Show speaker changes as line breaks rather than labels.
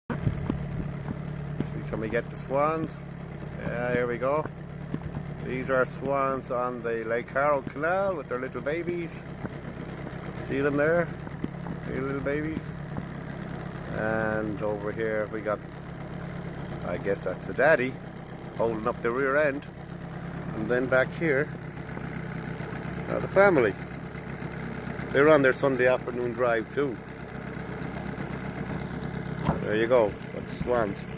See, can we get the swans? Yeah, here we go. These are swans on the Lecarrow Canal with their little babies. See them there? Three little babies. And over here we got, I guess that's the daddy, holding up the rear end. And then back here are the family. They're on their Sunday afternoon drive too. There you go, that's swans.